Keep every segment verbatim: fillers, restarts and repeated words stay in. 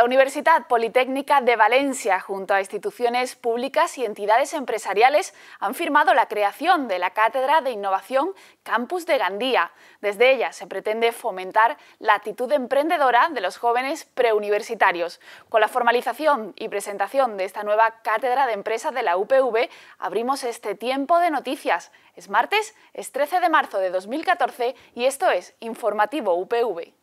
La Universitat Politécnica de Valencia, junto a instituciones públicas y entidades empresariales, han firmado la creación de la Cátedra de Innovación Campus de Gandía. Desde ella se pretende fomentar la actitud emprendedora de los jóvenes preuniversitarios. Con la formalización y presentación de esta nueva Cátedra de Empresa de la U P V, abrimos este tiempo de noticias. Es martes, es trece de marzo de dos mil catorce y esto es Informativo U P V.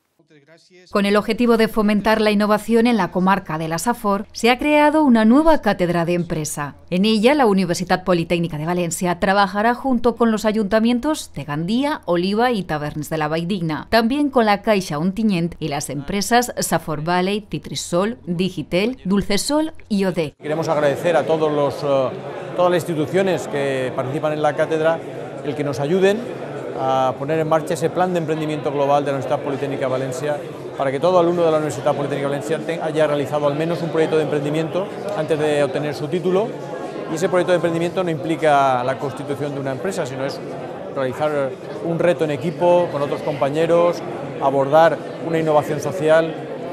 Con el objetivo de fomentar la innovación en la comarca de la Safor, se ha creado una nueva cátedra de empresa. En ella, la Universitat Politécnica de Valencia trabajará junto con los ayuntamientos de Gandía, Oliva y Taverns de la Valldigna, también con la Caixa Ontinyent y las empresas Safor Valley, Titrisol, Digitel, Dulcesol y O D E C. Queremos agradecer a todos los, uh, todas las instituciones que participan en la cátedra el que nos ayuden a poner en marcha ese plan de emprendimiento global de la Universitat Politécnica de Valencia para que todo alumno de la Universitat Politécnica de Valencia haya realizado al menos un proyecto de emprendimiento antes de obtener su título, y ese proyecto de emprendimiento no implica la constitución de una empresa, sino es realizar un reto en equipo con otros compañeros, abordar una innovación social.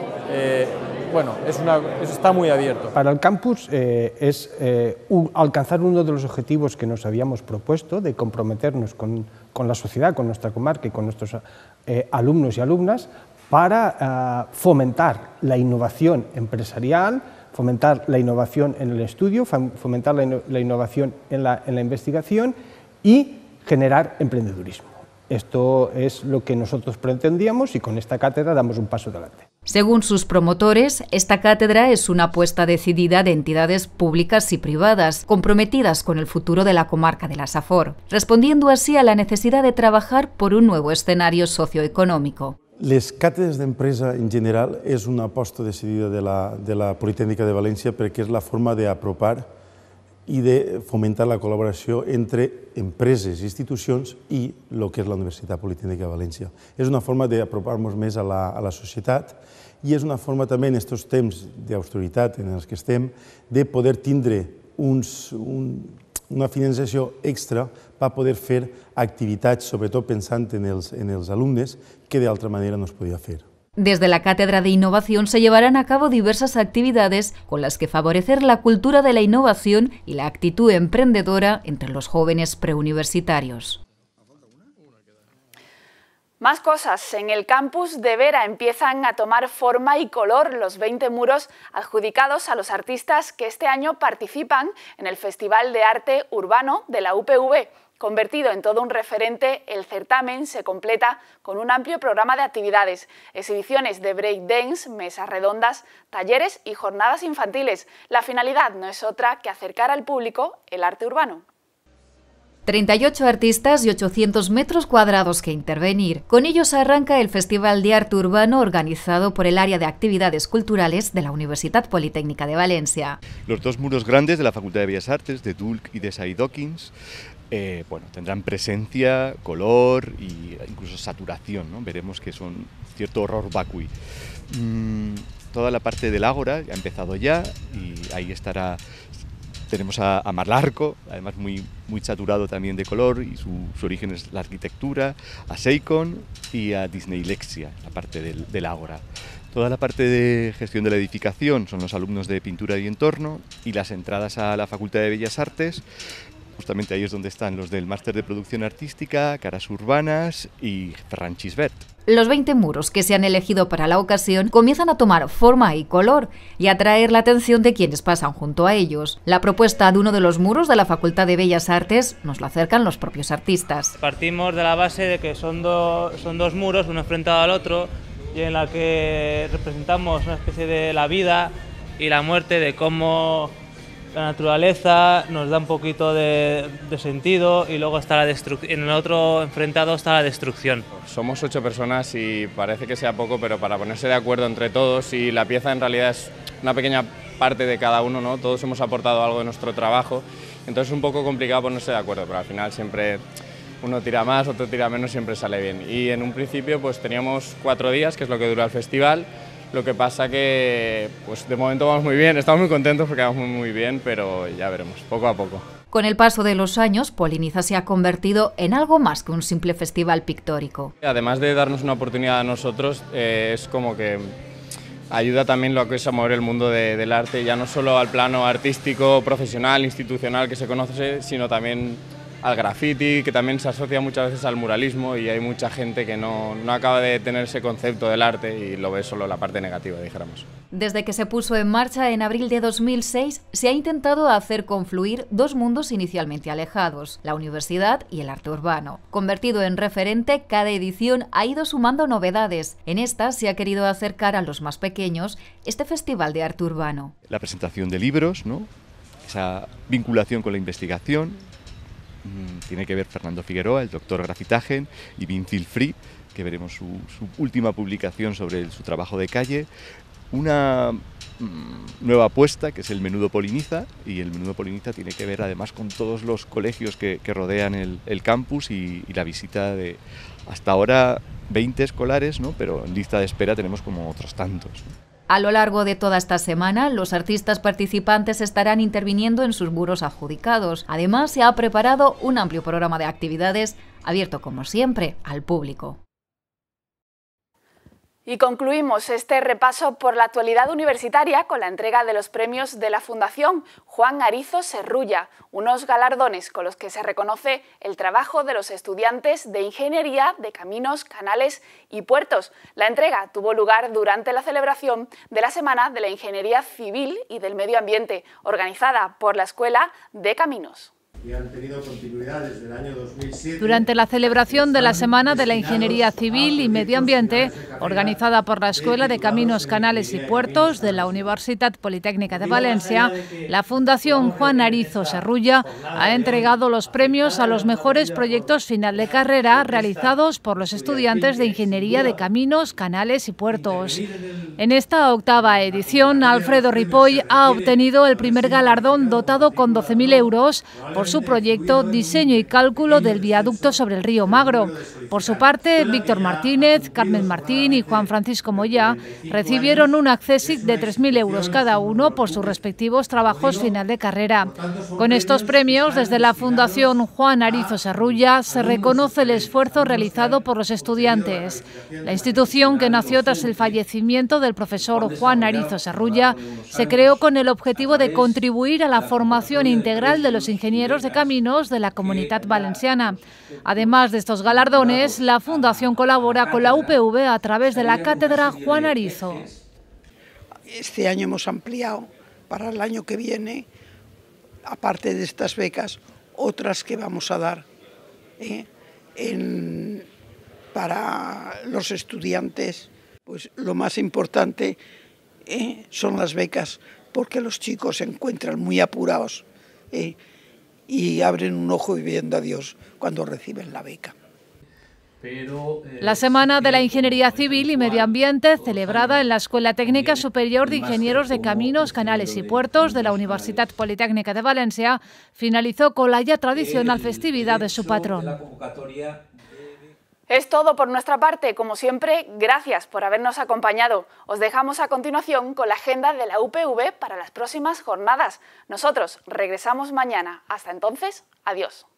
Eh, Bueno, es una, está muy abierto. Para el campus eh, es eh, un, alcanzar uno de los objetivos que nos habíamos propuesto, de comprometernos con, con la sociedad, con nuestra comarca y con nuestros eh, alumnos y alumnas para eh, fomentar la innovación empresarial, fomentar la innovación en el estudio, fomentar la, ino la innovación en la, en la investigación y generar emprendedurismo. Esto es lo que nosotros pretendíamos y con esta cátedra damos un paso adelante. Según sus promotores, esta cátedra es una apuesta decidida de entidades públicas y privadas, comprometidas con el futuro de la comarca de la Safor, respondiendo así a la necesidad de trabajar por un nuevo escenario socioeconómico. Les càtedres d'empresa en general és una aposta decidida de la, de la Politécnica de València perquè és la forma d'apropar i de fomentar la col·laboració entre empreses i institucions i el que és la Universitat Politécnica de València. És una forma d'apropar-nos més a la, a la societat i és una forma també en aquests temps d'austeritat en els que estem de poder tindre uns, un, una financiació extra per poder fer activitats, sobretot pensant en els, en els alumnes, que d'altra manera no es podia fer. Desde la Cátedra de Innovación se llevarán a cabo diversas actividades con las que favorecer la cultura de la innovación y la actitud emprendedora entre los jóvenes preuniversitarios. Más cosas. En el campus de Vera empiezan a tomar forma y color los veinte muros adjudicados a los artistas que este año participan en el Festival de Arte Urbano de la U P V. Convertido en todo un referente, el certamen se completa con un amplio programa de actividades, exhibiciones de breakdance, mesas redondas, talleres y jornadas infantiles. La finalidad no es otra que acercar al público el arte urbano. treinta y ocho artistas y ochocientos metros cuadrados que intervenir. Con ellos arranca el Festival de Arte Urbano organizado por el Área de Actividades Culturales de la Universitat Politécnica de Valencia. Los dos muros grandes de la Facultad de Bellas Artes, de Dulc y de Said Hawkins, eh, bueno, tendrán presencia, color e incluso saturación, ¿no? Veremos que son cierto horror vacui. Mm, toda la parte del ágora ha empezado ya y ahí estará. Tenemos a, a Marlarco, además muy, muy saturado también de color, y su, su origen es la arquitectura, a Seikon y a Disneylexia, la parte del, del ágora. Toda la parte de gestión de la edificación son los alumnos de pintura y entorno, y las entradas a la Facultad de Bellas Artes, justamente ahí es donde están los del Máster de Producción Artística, Caras Urbanas y Ferran Xisbert. Los veinte muros que se han elegido para la ocasión comienzan a tomar forma y color y atraer la atención de quienes pasan junto a ellos. La propuesta de uno de los muros de la Facultad de Bellas Artes nos lo acercan los propios artistas. Partimos de la base de que son, do, son dos muros, uno enfrentado al otro, y en la que representamos una especie de la vida y la muerte, de cómo la naturaleza nos da un poquito de, de sentido, y luego está la destrucción. En el otro enfrentado está la destrucción. Somos ocho personas y parece que sea poco, pero para ponerse de acuerdo entre todos, y la pieza en realidad es una pequeña parte de cada uno, ¿no? Todos hemos aportado algo de nuestro trabajo, entonces es un poco complicado ponerse de acuerdo, pero al final siempre uno tira más, otro tira menos, siempre sale bien. Y en un principio pues teníamos cuatro días, que es lo que dura el festival. Lo que pasa que pues de momento vamos muy bien, estamos muy contentos porque vamos muy, muy bien, pero ya veremos, poco a poco. Con el paso de los años, Poliniza se ha convertido en algo más que un simple festival pictórico. Además de darnos una oportunidad a nosotros, eh, es como que ayuda también lo que es a mover el mundo de, del arte, ya no solo al plano artístico, profesional, institucional que se conoce, sino también al graffiti, que también se asocia muchas veces al muralismo, y hay mucha gente que no, no acaba de tener ese concepto del arte y lo ve solo la parte negativa, dijéramos. Desde que se puso en marcha en abril de dos mil seis, se ha intentado hacer confluir dos mundos inicialmente alejados, la universidad y el arte urbano. Convertido en referente, cada edición ha ido sumando novedades. En esta se ha querido acercar a los más pequeños este festival de arte urbano. La presentación de libros, ¿no? Esa vinculación con la investigación. Tiene que ver Fernando Figueroa, el doctor Grafitagen, y Vincil Free, que veremos su, su última publicación sobre el, su trabajo de calle. Una mmm, nueva apuesta, que es el Menudo Poliniza, y el Menudo Poliniza tiene que ver además con todos los colegios que, que rodean el, el campus y, y la visita de hasta ahora veinte escolares, ¿no? Pero en lista de espera tenemos como otros tantos, ¿no? A lo largo de toda esta semana, los artistas participantes estarán interviniendo en sus muros adjudicados. Además, se ha preparado un amplio programa de actividades abierto, como siempre, al público. Y concluimos este repaso por la actualidad universitaria con la entrega de los premios de la Fundación Juan Arizo Serrulla, unos galardones con los que se reconoce el trabajo de los estudiantes de Ingeniería de Caminos, Canales y Puertos. La entrega tuvo lugar durante la celebración de la Semana de la Ingeniería Civil y del Medio Ambiente, organizada por la Escuela de Caminos. Y han tenido continuidad desde el año dos mil siete. Durante la celebración de la Semana de la Ingeniería Civil y Medio Ambiente, organizada por la Escuela de Caminos, Canales y Puertos de la Universitat Politécnica de Valencia, la Fundación Juan Arizo Serrulla ha entregado los premios a los mejores proyectos final de carrera realizados por los estudiantes de Ingeniería de Caminos, Canales y Puertos. En esta octava edición, Alfredo Ripoll ha obtenido el primer galardón dotado con doce mil euros por su proyecto Diseño y Cálculo del Viaducto sobre el Río Magro. Por su parte, Víctor Martínez, Carmen Martín y Juan Francisco Moyá recibieron un accésit de tres mil euros cada uno por sus respectivos trabajos final de carrera. Con estos premios, desde la Fundación Juan Arizo Serrulla, se reconoce el esfuerzo realizado por los estudiantes. La institución, que nació tras el fallecimiento del profesor Juan Arizo Serrulla, se creó con el objetivo de contribuir a la formación integral de los ingenieros de caminos de la Comunitat Valenciana. Además de estos galardones, la Fundación colabora con la U P V a través de la Cátedra Juan Arizo. Este año hemos ampliado para el año que viene, aparte de estas becas, otras que vamos a dar ¿eh? en, para los estudiantes. Pues lo más importante ¿eh? son las becas, porque los chicos se encuentran muy apurados ¿eh? y abren un ojo y viendo a Dios cuando reciben la beca. La Semana de la Ingeniería Civil y Medio Ambiente, celebrada en la Escuela Técnica Superior de Ingenieros de Caminos, Canales y Puertos de la Universitat Politécnica de Valencia, finalizó con la ya tradicional festividad de su patrón. Es todo por nuestra parte. Como siempre, gracias por habernos acompañado. Os dejamos a continuación con la agenda de la U P V para las próximas jornadas. Nosotros regresamos mañana. Hasta entonces, adiós.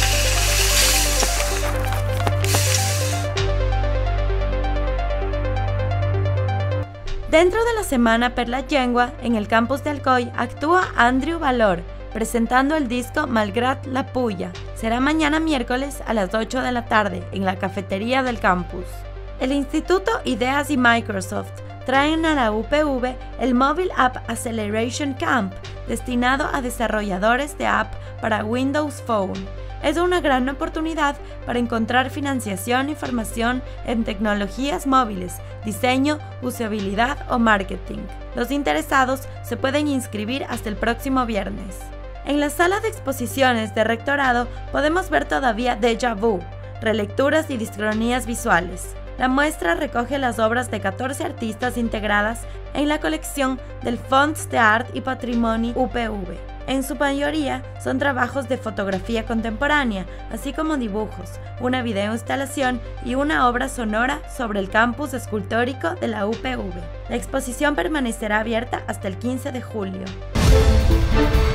Dentro de la Semana per la Llengua, en el campus de Alcoy, actúa Andrew Valor, presentando el disco Malgrat la Puya. Será mañana miércoles a las ocho de la tarde, en la cafetería del campus. El Instituto Ideas y Microsoft traen a la U P V el Mobile App Acceleration Camp, destinado a desarrolladores de app para Windows Phone. Es una gran oportunidad para encontrar financiación y formación en tecnologías móviles, diseño, usabilidad o marketing. Los interesados se pueden inscribir hasta el próximo viernes. En la sala de exposiciones de Rectorado podemos ver todavía Déjà Vu, relecturas y discronías visuales. La muestra recoge las obras de catorce artistas integradas en la colección del Fons d'Art i Patrimoni U P V. En su mayoría son trabajos de fotografía contemporánea, así como dibujos, una videoinstalación y una obra sonora sobre el campus escultórico de la U P V. La exposición permanecerá abierta hasta el quince de julio.